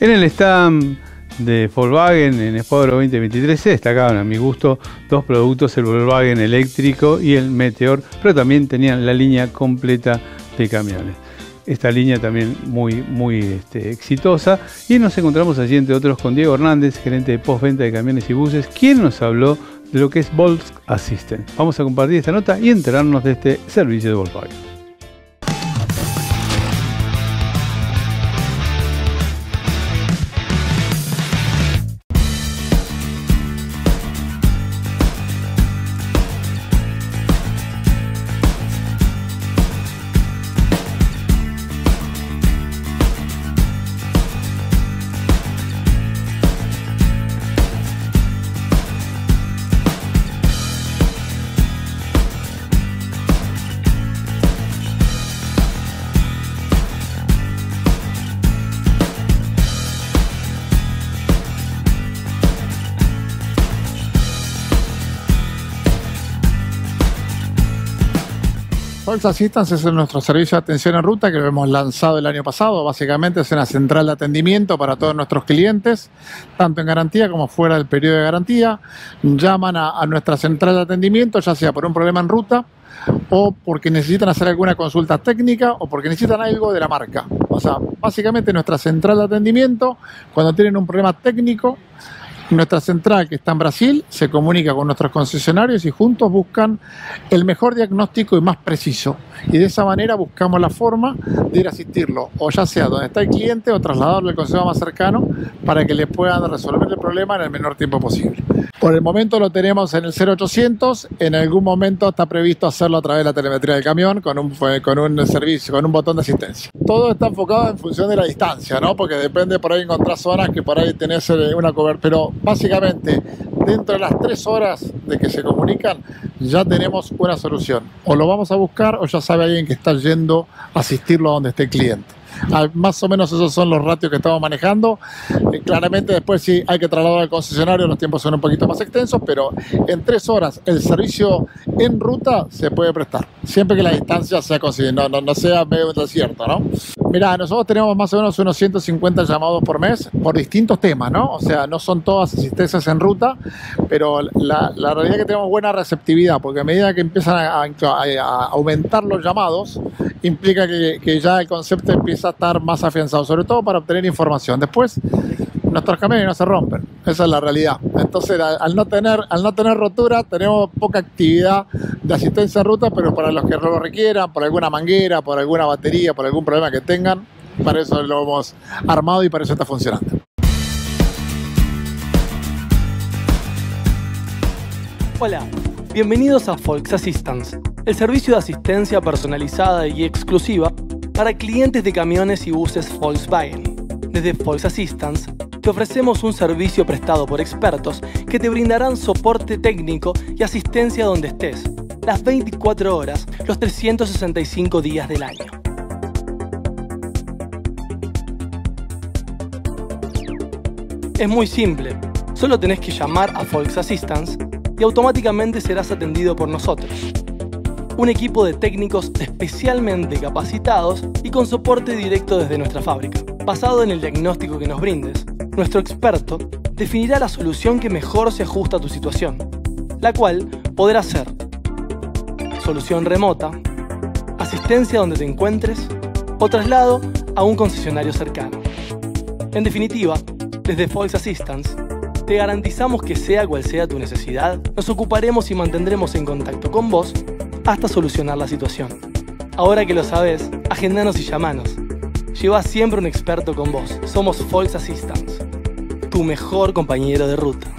En el stand de Volkswagen en Expo 2023 se destacaban a mi gusto dos productos, el Volkswagen eléctrico y el Meteor, pero también tenían la línea completa de camiones. Esta línea también muy exitosa, y nos encontramos allí entre otros con Diego Hernández, gerente de postventa de camiones y buses, quien nos habló de lo que es Volks Assistant. Vamos a compartir esta nota y enterarnos de este servicio de Volkswagen. Volks Assistant es nuestro servicio de atención en ruta que lo hemos lanzado el año pasado. Básicamente es una central de atendimiento para todos nuestros clientes, tanto en garantía como fuera del periodo de garantía. Llaman a nuestra central de atendimiento, ya sea por un problema en ruta o porque necesitan hacer alguna consulta técnica o porque necesitan algo de la marca. O sea, básicamente nuestra central de atendimiento, cuando tienen un problema técnico, nuestra central, que está en Brasil, se comunica con nuestros concesionarios y juntos buscan el mejor diagnóstico y más preciso. Y de esa manera buscamos la forma de ir a asistirlo, o ya sea donde está el cliente o trasladarlo al concesionario más cercano para que le puedan resolver el problema en el menor tiempo posible. Por el momento lo tenemos en el 0800, en algún momento está previsto hacerlo a través de la telemetría del camión con un servicio, con un botón de asistencia. Todo está enfocado en función de la distancia, ¿no? Porque depende, por ahí encontrar zonas que por ahí tenés una cobertura, pero básicamente dentro de las 3 horas de que se comunican ya tenemos una solución. O lo vamos a buscar o ya sabe alguien que está yendo a asistirlo a donde esté el cliente. Más o menos esos son los ratios que estamos manejando. Claramente después sí hay que trasladar al concesionario, los tiempos son un poquito más extensos, pero en 3 horas el servicio en ruta se puede prestar, siempre que la distancia sea considerada, no sea medio desierto, ¿no? Mirá, nosotros tenemos más o menos unos 150 llamados por mes por distintos temas, ¿no? O sea, no son todas asistencias en ruta, pero la realidad es que tenemos buena receptividad, porque a medida que empiezan a aumentar los llamados, implica que ya el concepto empieza a estar más afianzado, sobre todo para obtener información. Después, nuestros camiones no se rompen, esa es la realidad. Entonces, al no tener rotura, tenemos poca actividad de asistencia en ruta, pero para los que lo requieran, por alguna manguera, por alguna batería, por algún problema que tengan, para eso lo hemos armado y para eso está funcionando. Hola, bienvenidos a Volks Assistant, el servicio de asistencia personalizada y exclusiva para clientes de camiones y buses Volkswagen. Desde Volks Assistant te ofrecemos un servicio prestado por expertos que te brindarán soporte técnico y asistencia donde estés, las 24 horas, los 365 días del año. Es muy simple, solo tenés que llamar a Volks Assistant y automáticamente serás atendido por nosotros. Un equipo de técnicos especialmente capacitados y con soporte directo desde nuestra fábrica. Basado en el diagnóstico que nos brindes, nuestro experto definirá la solución que mejor se ajusta a tu situación, la cual podrá ser solución remota, asistencia donde te encuentres o traslado a un concesionario cercano. En definitiva, desde Volks Assistant te garantizamos que sea cual sea tu necesidad, nos ocuparemos y mantendremos en contacto con vos hasta solucionar la situación. Ahora que lo sabes, agendanos y llamanos. Lleva siempre un experto con vos. Somos Volks Assistant, tu mejor compañero de ruta.